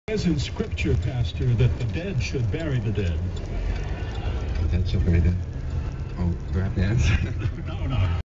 As in Scripture, Pastor, that the dead should bury the dead. The dead should bury the dead. Oh, do I have to answer? No, no.